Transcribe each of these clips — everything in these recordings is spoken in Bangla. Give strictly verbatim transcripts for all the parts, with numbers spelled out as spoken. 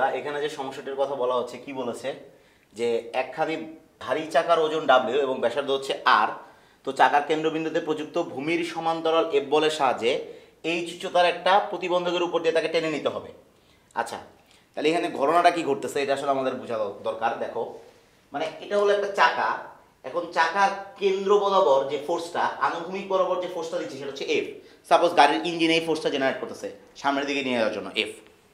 বন্ধুরা, এখানে যে সমস্যাটির কথা বলা হচ্ছে কি বলেছে যে একখানি ভারী চাকার ওজন ডাব্লিউ এবং ব্যাসার্ধ হচ্ছে আর। তো চাকার কেন্দ্রবিন্দুতে প্রযুক্ত ভূমির সমান্তরাল এফ বলের সাহায্যে এইচ উচ্চতার একটা প্রতিবন্ধকের উপর দিয়ে তাকে টেনে নিতে হবে। আচ্ছা, তাহলে এখানে ঘটনাটা কি ঘটতেছে এটা আসলে আমাদের বোঝা দরকার। দেখো, মানে এটা হলো একটা চাকা। এখন চাকার কেন্দ্র বরাবর যে ফোর্সটা, আনুভূমিক বরাবর যে ফোর্সটা দিচ্ছে সেটা হচ্ছে এফ। সাপোজ গাড়ির ইঞ্জিন এই ফোর্সটা জেনারেট করতেছে সামনের দিকে নিয়ে যাওয়ার জন্য এফ।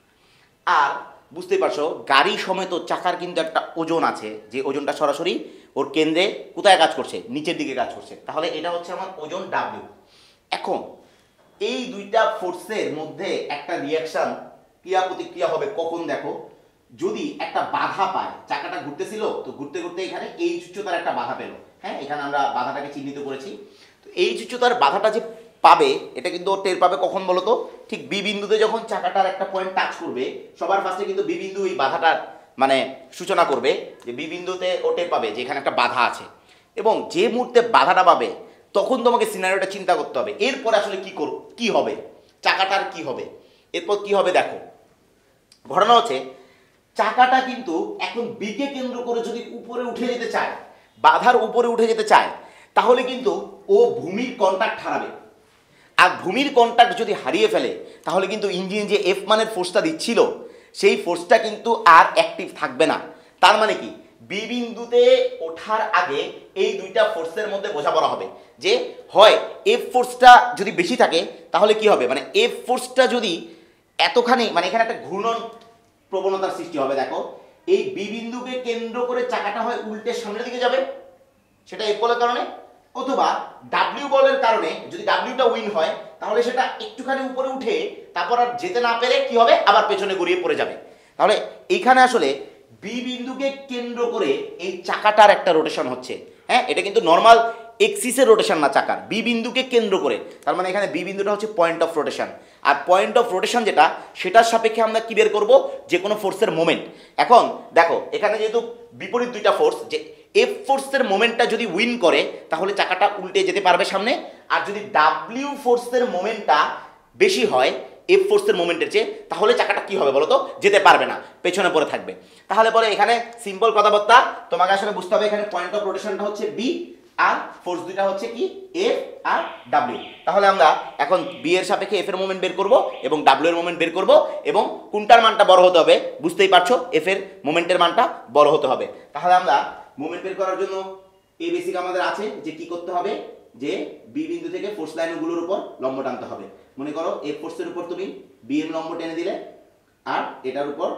আর বুঝতেই পারছো গাড়ি সমেত চাকার কিন্তু একটা ওজন আছে, যে ওজনটা সরাসরি ওর কেন্দ্রে কোথায় কাজ করছে, নিচের দিকে কাজ করছে। তাহলে এটা হচ্ছে আমার ওজন ডাব্লিউ। এখন এই দুইটা ফোর্সের মধ্যে একটা রিয়াকশন, ক্রিয়া প্রতিক্রিয়া হবে কখন? দেখো, যদি একটা বাধা পায়, চাকাটা ঘুরতেছিল তো ঘুরতে ঘুরতে এখানে এই উচ্চতার একটা বাধা পেল। হ্যাঁ, এখানে আমরা বাধাটাকে চিহ্নিত করেছি। তো এই উচ্চতার বাধাটা যে পাবে এটা কিন্তু ও টের পাবে কখন বলো তো? ঠিক বি বিন্দুতে যখন চাকাটার একটা পয়েন্ট টাচ করবে, সবার ফার্স্টে কিন্তু বি বিন্দু এই বাধাটার মানে সূচনা করবে, যে বি বিন্দুতে ও টের পাবে যে এখানে একটা বাধা আছে। এবং যে মুহূর্তে বাধাটা পাবে তখন তোমাকে সিনারিওটা চিন্তা করতে হবে এরপরে আসলে কি করব, কি হবে, চাকাটার কি হবে, এরপর কি হবে। দেখো, ঘটনা হচ্ছে চাকাটা কিন্তু এখন বিকে কেন্দ্র করে যদি উপরে উঠে যেতে চায়, বাধার উপরে উঠে যেতে চায়, তাহলে কিন্তু ও ভূমির কন্টাক্ট হারাবে। আর ভূমির কন্টাক্ট যদি হারিয়ে ফেলে তাহলে কিন্তু ইঞ্জিন যে এফ মানের ফোর্সটা দিচ্ছিল সেই ফোর্সটা কিন্তু আর অ্যাক্টিভ থাকবে না। তার মানে কি, বি বিন্দুতে ওঠার আগে এই দুইটা ফোর্সের মধ্যে বোঝাপড়া হবে যে হয় এফ ফোর্সটা যদি বেশি থাকে তাহলে কি হবে, মানে এফ ফোর্সটা যদি এতখানি, মানে এখানে একটা ঘূর্ণন প্রবণতার সৃষ্টি হবে। দেখো, এই বি বিন্দুকে কেন্দ্র করে চাকাটা হয় উল্টে সামনের দিকে যাবে, সেটা এফ বলের কারণে, অথবা ডাব্লিউ বলের কারণে। যদি ডাব্লিউটা উইন হয় তাহলে সেটা একটুখানি উপরে উঠে তারপর আর যেতে না পেরে কি হবে, আবার পেছনে গড়িয়ে পড়ে যাবে। তাহলে এইখানে আসলে বি বিন্দুকে কেন্দ্র করে এই চাকাটার একটা রোটেশন হচ্ছে। হ্যাঁ, এটা কিন্তু নর্মাল এক্সিসের রোটেশন না, চাকার বি বিন্দুকে কেন্দ্র করে। তার মানে এখানে বি বিন্দুটা হচ্ছে পয়েন্ট অফ রোটেশন। আর পয়েন্ট অফ রোটেশন যেটা, সেটার সাপেক্ষে আমরা কি বের করব, যে কোনো ফোর্সের মোমেন্ট। এখন দেখো, এখানে যেহেতু বিপরীত দুইটা ফোর্স, যে এফ ফোর্সের মোমেন্টটা যদি উইন করে তাহলে চাকাটা উল্টে যেতে পারবে সামনে। আর যদি ডাব্লিউ ফোর্সের মোমেন্টটা বেশি হয় এফ ফোর্সের মোমেন্টের চেয়ে, তাহলে চাকাটা কি হবে বলো তো, যেতে পারবে না, পেছনে পড়ে থাকবে। তাহলে পরে এখানে সিম্পল কথাবার্তা তোমাকে আসলে বুঝতে হবে, এখানে পয়েন্ট অফ রোটেশনটা হচ্ছে বি আর ফোর্স দুইটা হচ্ছে কি এফ আর ডাব্লিউ। তাহলে আমরা এখন বি এর সাপেক্ষে এফ এর মোমেন্ট বের করব এবং ডাব্লিউ এর মোমেন্ট বের করব, এবং কোনটার মানটা বড় হতে হবে বুঝতেই পারছো, এফ এর মোমেন্টের মানটা বড় হতে হবে। তাহলে আমরা মোমেন্ট বের করার জন্য এই বেসিক আমাদের আছে যে কি করতে হবে, যে বি বিন্দু থেকে ফোর্স লাইনগুলোর উপর লম্ব টানতে হবে। মনে করো এফ ফোর্সের উপর তুমি বি এম লম্ব টেনে দিলে আর এটার উপর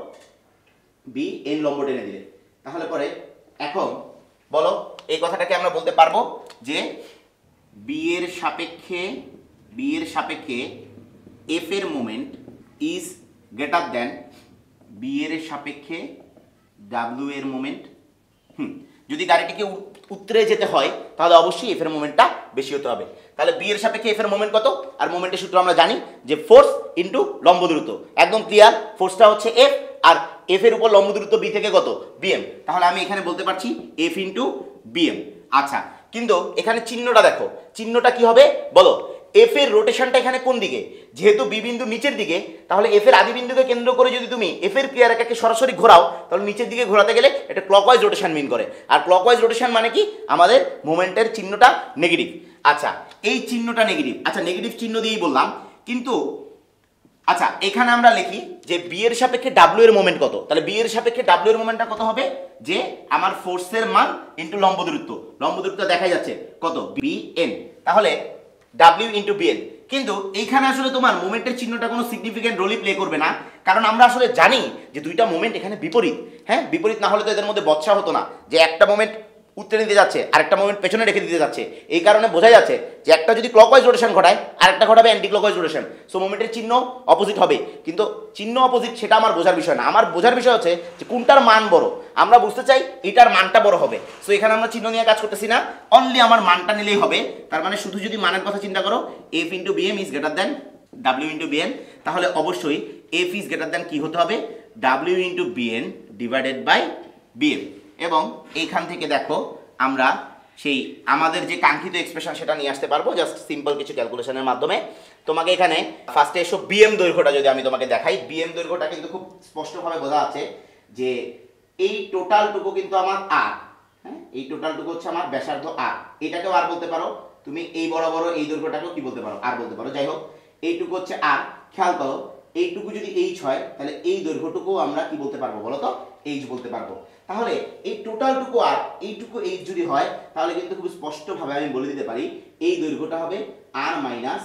বি এন লম্ব টেনে দিলে, তাহলে পরে এখন বলো এই কথাটাকে আমরা বলতে পারবো যে বি এর সাপেক্ষে বি এর সাপেক্ষে এফ এর moment is greater than B এর সাপেক্ষে ডাব্লিউ এর মোমেন্ট। হুম যদি গাড়িটিকে উত্তরে যেতে হয় তাহলে অবশ্যই এফ এর মোমেন্টটা বেশি হতে হবে। তাহলে বি এর সাপেক্ষে এফ এর মোমেন্ট কত, আর মোমেন্টের সূত্র আমরা জানি যে ফোর্স ইন্টু লম্ব দূরত্ব। একদম ক্লিয়ার, ফোর্সটা হচ্ছে এফ আর এফ এর উপর লম্ব দূরত্ব বি থেকে কত, বিএম। তাহলে আমি এখানে বলতে পারছি এফ ইন্টু বিএম। আচ্ছা, কিন্তু এখানে চিহ্নটা দেখো, চিহ্নটা কি হবে বলো, এফ এর রোটেশনটা এখানে কোন দিকে, যেহেতু বি বিন্দু নিচের দিকে, তাহলে এফ এর আদি বিন্দুকে কেন্দ্র করে যদি তুমি এফ এর ক্রিয়ারেখাকে সরাসরি ঘোরাও তাহলে নিচের দিকে ঘোরাতে গেলে এটা ক্লকওয়াইজ রোটেশন মিন করে। আর ক্লকওয়াইজ রোটেশন মানে কি, আমাদের মোমেন্টের চিহ্নটা নেগেটিভ। আচ্ছা, এই চিহ্নটা নেগেটিভ, আচ্ছা নেগেটিভ চিহ্ন দিয়েই বললাম, কিন্তু আচ্ছা এখানে আমরা লিখি যে বি এর সাপেক্ষে ডাব্লিউ এর মোমেন্ট কত। তাহলে বি এর সাপেক্ষে ডাব্লিউ এর মোমেন্টটা কত হবে, যে আমার ফোর্সের মান ইন্টু লম্ব দূরত্ব, লম্ব দূরত্ব দেখা যাচ্ছে কত, বি এন, তাহলে ডাব্লিউ ইন্টু বিএন। কিন্তু এইখানে আসলে তোমার মোমেন্টের চিহ্নটা কোনো সিগনিফিকেন্ট রোলই প্লে করবে না, কারণ আমরা আসলে জানি যে দুইটা মোমেন্ট এখানে বিপরীত। হ্যাঁ, বিপরীত না হলে তো এদের মধ্যে বৎসা হতো না, যে একটা মোমেন্ট উত্তরে দিতে যাচ্ছে আরেকটা মোমেন্ট পেছনে রেখে দিতে যাচ্ছে। এই কারণে বোঝা যাচ্ছে যে একটা যদি ক্লকওয়াইজ রোটেশন ঘটায় আরেকটা ঘটাবে অ্যান্টি ক্লকওয়াইজ রোটেশন, সো মোমেন্টের চিহ্ন অপোজিট হবে। কিন্তু চিহ্ন অপোজিট সেটা আমার বোঝার বিষয় না, আমার বোঝার বিষয় হচ্ছে যে কোনটার মান বড়, আমরা বুঝতে চাই এটার মানটা বড় হবে। সো এখানে আমরা চিহ্ন নিয়ে কাজ করতেছি না, অনলি আমার মানটা নিলেই হবে। তার মানে শুধু যদি মানের কথা চিন্তা করো, F into BM is greater than W into BN, তাহলে অবশ্যই এফ ইজ গ্রেটার দেন কি হতে হবে, W into BN divided by BM. এবং এইখান থেকে দেখো আমরা সেই আমাদের যে কাঙ্ক্ষিত এক্সপ্রেশন সেটা নিয়ে আসতে পারবো জাস্ট সিম্পল কিছু ক্যালকুলেশনের মাধ্যমে। তোমাকে এখানে ফার্স্টে এসো বিএম দৈর্ঘ্যটা যদি আমি তোমাকে দেখাই, বিএম দৈর্ঘ্যটা কিন্তু খুব স্পষ্টভাবে বোঝা আছে যে এই টোটালটুকু কিন্তু আমার আর, হ্যাঁ এই টোটালটুকু হচ্ছে আমার ব্যাসার্ধ আর, এটাকেও আর বলতে পারো তুমি, এই বড় বড় এই দৈর্ঘ্যটাকেও কি বলতে পারো আর বলতে পারো। যাই হোক এইটুকু হচ্ছে আর, খেয়াল করো এইটুকু যদি এইচ হয় তাহলে এই দৈর্ঘ্যটুকু আমরা কি বলতে পারবো বলো তো, এইচ বলতে পারবো। তাহলে এই টোটালটুকু আর এইটুকু এইচ যদি হয় তাহলে কিন্তু খুব স্পষ্টভাবে আমি বলে দিতে পারি এই দৈর্ঘ্যটা হবে আর মাইনাস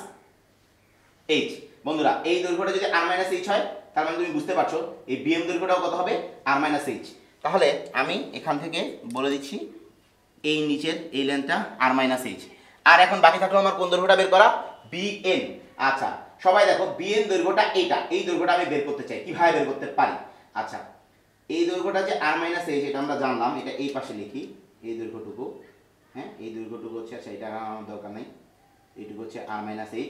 এইচ। বন্ধুরা এই দৈর্ঘ্যটা যদি আর মাইনাস এইচ হয় তার মানে তুমি বুঝতে পারছো এই বিএম দৈর্ঘ্যটাও কত হবে, আর মাইনাস এইচ। তাহলে আমি এখান থেকে বলে দিচ্ছি এই নিচের এই লেন্থটা আর মাইনাস এইচ। আর এখন বাকি থাকলো আমার কোন দৈর্ঘ্যটা বের করা, বিএন। আচ্ছা সবাই দেখো বিএন দৈর্ঘ্যটা এইটা, এই দৈর্ঘ্যটা আমি বের করতে চাই, কিভাবে বের করতে পারি। আচ্ছা এই দৈর্ঘ্যটা যে আর মাইনাস এইচ এটা আমরা জানলাম, এটা এই পাশে লিখি এই দৈর্ঘ্যটুকু, হ্যাঁ এই দৈর্ঘ্যটুকু হচ্ছে, আচ্ছা এটা আমার দরকার নেই, এইটুকু হচ্ছে আর মাইনাস এইচ।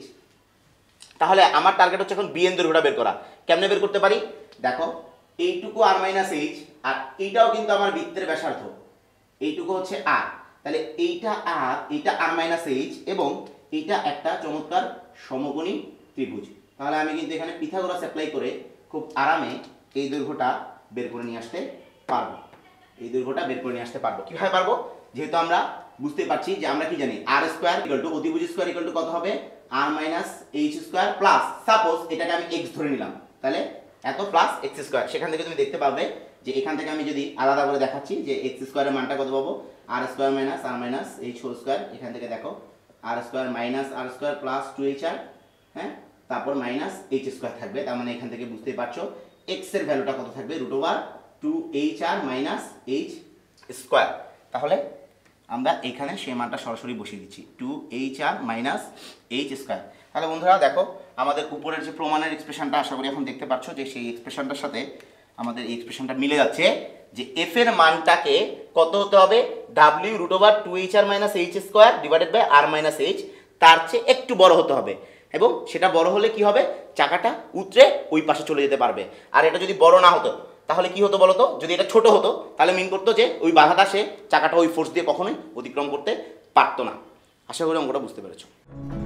তাহলে আমার টার্গেট হচ্ছে এখন বিএন দৈর্ঘ্যটা বের করা। কেমনে বের করতে পারি দেখো, এইটুকু আর মাইনাস এইচ আর এইটাও কিন্তু আমার বৃত্তের ব্যাসার্ধ, এইটুকু হচ্ছে আর, তাহলে এইটা আর এইটা আর মাইনাস এইচ এবং এইটা একটা চমৎকার সমকোণী ত্রিভুজ। তাহলে আমি কিন্তু এখানে পিথাগোরাস অ্যাপ্লাই করে খুব আরামে এই দৈর্ঘ্যটা বের করে নিয়ে আসতে পারবো, এই দৈর্ঘ্যটা বের করে নিয়ে আসতে পারবো। কিভাবে পারবো, যেহেতু আমরা বুঝতে পারছি যে আমরা কি জানি আর স্কোয়ার ইকুয়াল টু অতিভুজ স্কোয়ার ইকুয়াল টু কত হবে, R minus H square plus suppose এটাকে আমি এক্স ধরে নিলাম, তাহলে এত প্লাস এক্স স্কোয়ার। সেখান থেকে তুমি দেখতে পাবে যে এখান থেকে আমি যদি আলাদা করে দেখাচ্ছি যে এক্স স্কোয়ারের মানটা কত পাবো, R square minus R minus H whole square. এখান থেকে দেখো R square minus R square plus two H R, হ্যাঁ তারপর মাইনাস এইচ স্কোয়ার থাকবে। তার মানে এখান থেকে বুঝতেই পারছো এক্স এর ভ্যালুটা কত থাকবে, root over two H R minus H square. তাহলে আমরা এখানে সেই মানটা সরাসরি বসিয়ে দিচ্ছি two H R minus H square. তাহলে বন্ধুরা দেখো আমাদের উপরের যে প্রমাণের এক্সপ্রেশনটা আশা করি এখন দেখতে পাচ্ছ যে সেই এক্সপ্রেশনটার সাথে আমাদের এই এক্সপ্রেশনটা মিলে যাচ্ছে যে এফ এর মানটাকে কত হতে হবে, W root over two H R minus H square divided by R minus H, তার চেয়ে একটু বড় হতে হবে। এবং সেটা বড় হলে কি হবে, চাকাটা উতরে ওই পাশে চলে যেতে পারবে। আর এটা যদি বড় না হতো তাহলে কি হতো বলতো, যদি এটা ছোট হতো তাহলে মিন করতো যে ওই বাধাটা সে চাকাটা ওই ফোর্স দিয়ে কখনোই অতিক্রম করতে পারতো না। আশা করি অঙ্কটা বুঝতে পেরেছো।